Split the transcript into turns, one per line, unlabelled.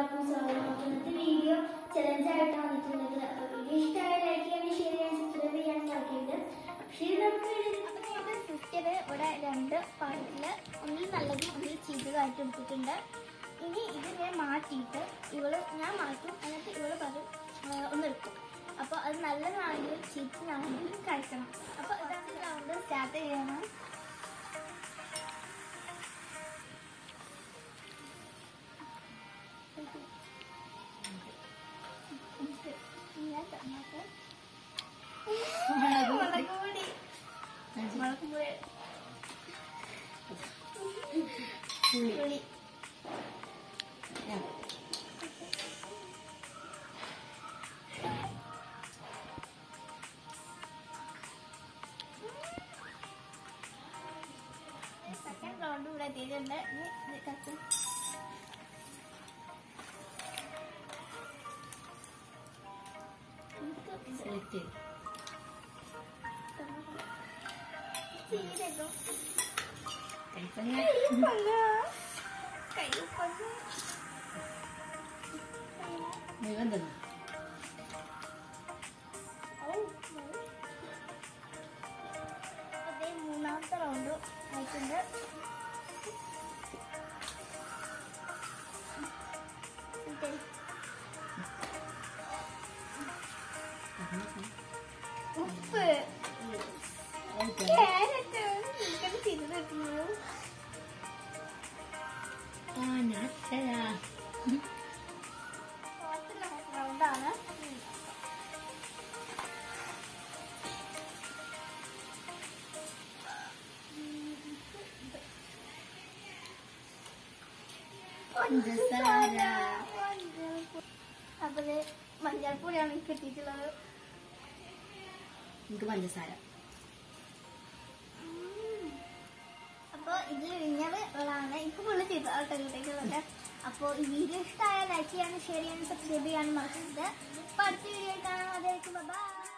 എല്ലാവർക്കും സ്വാഗതം. ഇന്നത്തെ വീഡിയോ ചലഞ്ച് ആയിട്ടാണ് വന്നിട്ടുള്ളത്. അപ്പോൾ വീഡിയോ ഇഷ്ടമായ ലൈക്ക് ചെയ്യാനും ഷെയർ ചെയ്യാനും സബ്സ്ക്രൈബ് ചെയ്യാനും മറക്കരുത്. പക്ഷേ നമ്മുടെ സിസ്റ്റർ ഇവിടെ 2 പാട്ടിൽ ഒന്നിൽ നല്ലതും ഒന്നിൽ ചീത്തതായിട്ട് എടുത്തിട്ടുണ്ട്. ഇനി ഇതിനെ മാറ്റിയിട്ട് ഞാൻ മാറ്റും, എന്നിട്ട് ഇവള് പറയും ഒന്നെടുക്കും. അപ്പോൾ അത് നല്ലതാണെങ്കിലും ചീത്തതാണെങ്കിലും കഴിക്കണം. അപ്പോൾ ഇതാണ് റൗണ്ട് സ്റ്റാർട്ട് ചെയ്യണം. സെക്കൻഡ് റൗണ്ട് ഇവിടെ എത്തിയിട്ടുണ്ട്. മൂന്നാമത്തെ റൗണ്ട് ആയിട്ടുണ്ട്. ഉപ്പ് ചെയ്തിട്ടുള്ളൂ. റൗണ്ടാണ്. അപ്പത് മഞ്ഞൾപ്പൊടിയാണ് കിട്ടിയിട്ടുള്ളത്.
എനിക്ക് പഞ്ചസാര.
അപ്പോൾ ഇത് വിഞ്ഞത് ഉള്ളതാണ്. എനിക്ക് ഫുള്ള് ചെയ്തിട്ടുള്ളത്. അപ്പോൾ ഈ വീഡിയോ ഇഷ്ടമായ ലൈക്ക് ചെയ്യാനും ഷെയർ ചെയ്യാനും സബ്സ്ക്രൈബ് ചെയ്യാനും മറക്കരുത്. അപ്പോൾ അടുത്ത വീഡിയോ കാണാൻ. അതായിരിക്കും. ബൈ.